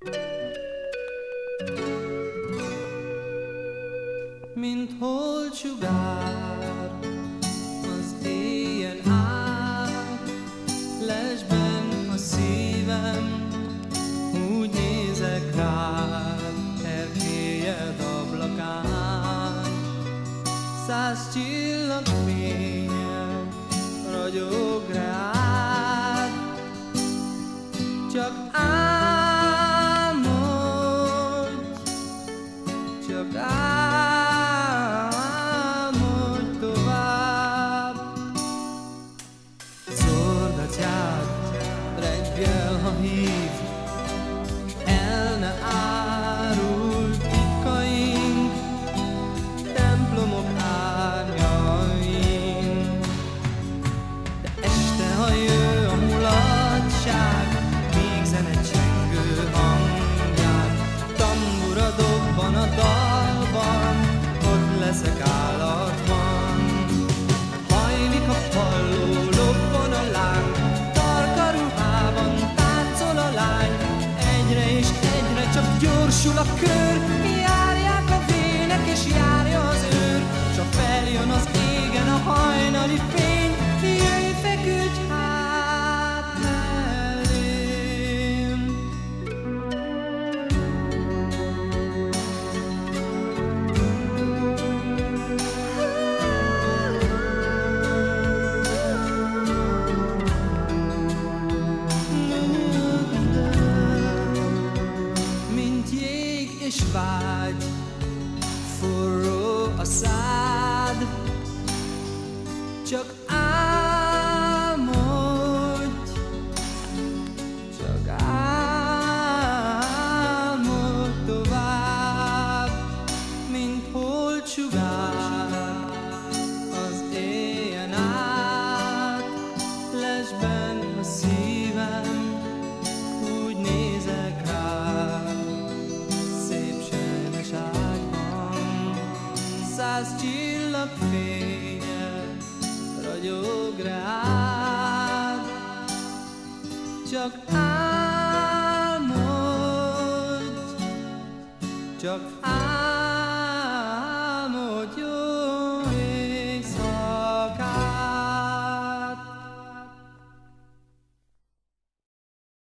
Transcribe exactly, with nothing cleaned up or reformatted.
Mint holdsugár az éjjel át, lesben a szívem, úgy nézek rád, erkélyed ablakán. Száz csillag fénye ragyog rád, csak álmodj, csak álmodj tovább. Szórd a tyád reggel, ha hív, el ne árulj titkaink templomok árnyain. De este, ha jön a mulatság, míg zene csengő hangján, tambura dobban a dalban, ott leszek állatban. Hajlik a palló, lobban a láng, tarka ruhában táncol a lány. Egyre és egyre csak gyorsul a kör, járják a vének és járja az őr. S ha feljön az égen a hajnali fény, jöjj, feküdj hát mellém. Mint jég és vágy, forró a szád, csak álmodj, csak álmodj tovább. Mint holdsugár az éjjel át, lesben a szívem, úgy nézek rád, szép senes ágyban. Száz csillag fénye ragyog rád, csak álmodj, csak álmodj.